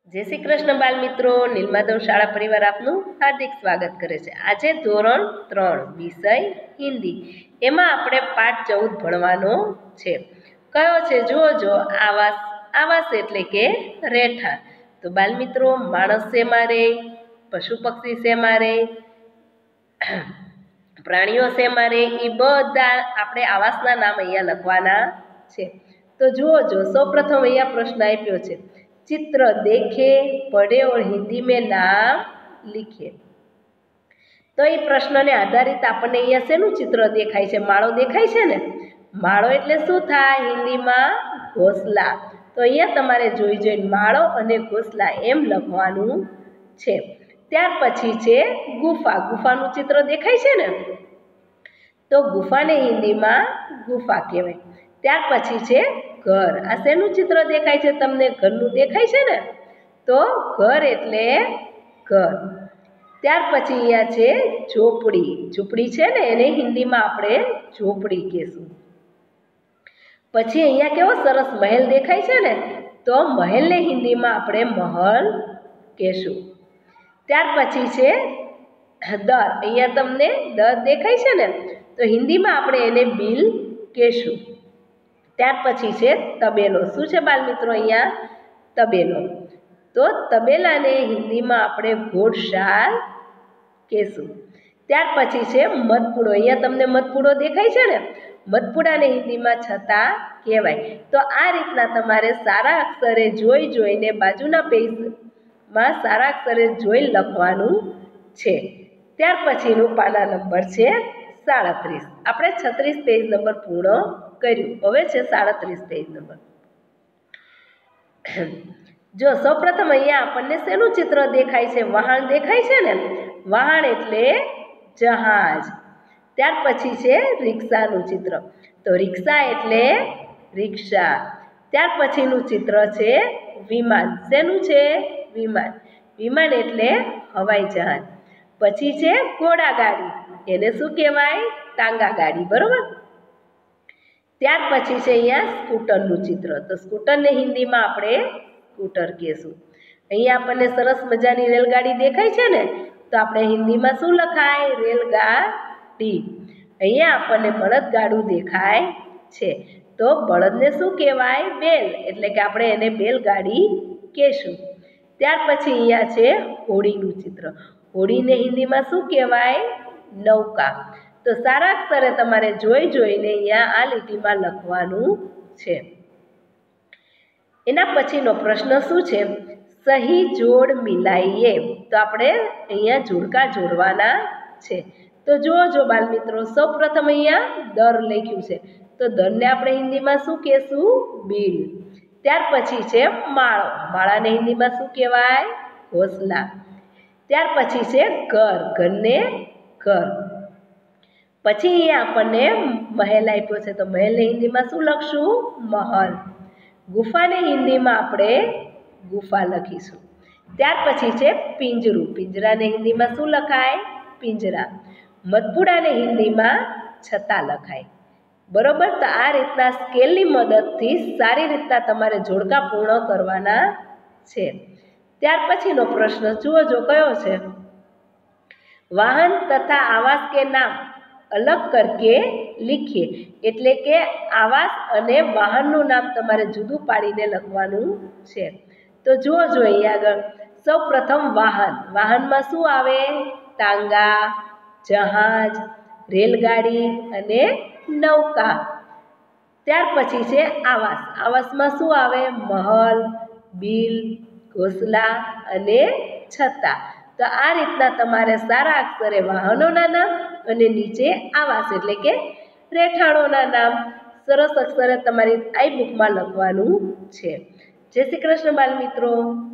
जय श्री कृष्ण बाल मित्रों, नीलमाधव शाळा परिवार आपનું हार्दिक स्वागत करे छे। આજે ધોરણ 3 વિષય હિન્દી એમાં આપણે પાઠ 14 ભણવાનો છે। કયો છે જોજો। આવાસ। આવાસ એટલે કે રહેઠાણ। તો બાલ મિત્રો, માણસ શેમાં રહે, પશુ પક્ષી શેમાં રહે, પ્રાણીઓ શેમાં રહે, એ બધા આપણે આવાસના નામ અહીંયા લખવાના છે। તો જોજો, સૌપ્રથમ અહીંયા પ્રશ્ન આપ્યો છે, चित्र देखे, पढ़े और हिंदी में नाम लिखे। तो ये प्रश्न ने आधारित आपने अहींया शेनुं चित्र देखाय छे? माळो देखाय छे ने। माळो एटले शुं थाय हिंदी में? घोंसला। तो अहींया तमारे जोई जोईने माळो अने घोंसला एम लखवानुं छे। त्यार पछी छे गुफा। गुफानुं चित्र देखाय छे ने, तो गुफाने हिंदी में गुफा कहेवाय। त्यार पछी छे घर। आ शेनुं चित्र देखाय छे तमने? घरनुं देखाय छे ने, तो घर एटले घर। त्यार पछी अहींया छे झोपड़ी। झोपड़ी छे ने एने हिंदी में आपणे झोपड़ी कहेशुं। पछी अहींया केवो सरस महल देखाय छे ने, तो महल ने हिंदी में आपणे महल कहेशुं। त्यार पछी छे दर। अहींया तमने दर देखाय छे ने, तो हिंदी में आपणे एने बिल कहेशुं। त्यार पछी छे तबेलो। शुं छे बाल मित्रों? अहींया तबेलो। तो तबेला ने हिंदी में आपणे घोड़शाल कहेशुं। त्यार पछी छे मधपुड़ो। अहींया तमने मधपुड़ो देखाय छे ने, मधपुड़ा ने हिंदी में छता कहेवाय। तो आ रीतना तमारे सारा अक्षरे जोई जोईने बाजुना पेज में सारा अक्षरे जोई लखवानुं छे। त्यार पछीनुं पाना नंबर छे 37। आपणे 36 पेज नंबर पूर्ण कर्युं। हवे छे 37 पेज नंबर। जो सौप्रथम अहींया आपणने शेनुं चित्र देखाय छे? वहाण देखाय छे ने। वहाण एटले जहाज। त्यार पछी छे रिक्षानुं चित्र। तो रिक्षा एटले रिक्षा। त्यार पछीनुं चित्र छे विमान। शेनुं छे? विमान। विमान एटले हवाई जहाज। पछी छे घोड़ागाड़ी। एने शुं कहेवाय? टांगा गाड़ी। बरोबर। त्यार पछी छे अहींया स्कूटरनुं चित्र। तो स्कूटर ने हिंदी में आपणे स्कूटर कहेशुं। अहींया आपणे सरस मजानी रेलगाड़ी देखाय छे ने, तो आपणे हिंदी में शुं लखाय? रेलगाड़ी। अहींया आपणे बळदगाडुं देखाय छे, तो बळदने शुं कहेवाय? बेल। एटले के आपणे एने बेलगाड़ी कहेशुं। त्यार पछी अहींया छे होड़ीनुं चित्र। होड़ीने हिंदी में शुं कहेवाय? नौका। तो सारा अक्षरे तमारे जोई जोईने अहींया आ લીટીમાં લખવાનું છે। एना पछीनो प्रश्न शुं छे? सही जोड़ मिलाइए। तो आपणे अहींया जोड़का जोड़वाना छे। तो जो बाल मित्रों, सौप्रथम अहींया दर लख्युं छे, तो दरने आपणे हिंदी में शुं कहेशुं? बिल। त्यार पछी छे माळो। माळाने हिंदी में शुं कहेवाय? घोंसला। त्यार पछी छे घर। घरने घर। पछी अहींया आपणे महल आप्यो छे, तो महल ने हिंदी में शुं लखशुं? महल। गुफा ने हिंदी में आपणे गुफा लखीशुं। त्यार पछी छे पिंजरू। पिंजरा ने हिंदी में शुं लखाय? पिंजरा। मधपुड़ा ने हिंदी में छता लखाय। बरोबर। तो आ रीतना स्केलनी मददथी सारी रीतना तमारे जोड़का पूर्ण करवाना छे। त्यार पछीनो प्रश्न जुओ कयो छे? वाहन तथा आवास के नाम अलग करके लिखिए। एटले के आवास अने वाहननुं नाम तमारे जुदुं पाडीने लखवानुं छे। तो जुओ अहींया आगळ। सौप्रथम वाहन। वाहन में शुं आवे? टांगा, जहाज, रेलगाड़ी अने नौका। त्यार पछी छे आवास। आवास में शुं आवे? महल, बिल, घोंसला अने छता। तो आ रीतना तमारे सारा अक्षरे वाहनोना नाम अने नीचे आवास एटले के રહેઠાણોના નામ સરસ અક્ષરે તમારી આ બુકમાં લખવાનું છે। જય શ્રી કૃષ્ણ બાલ મિત્રો।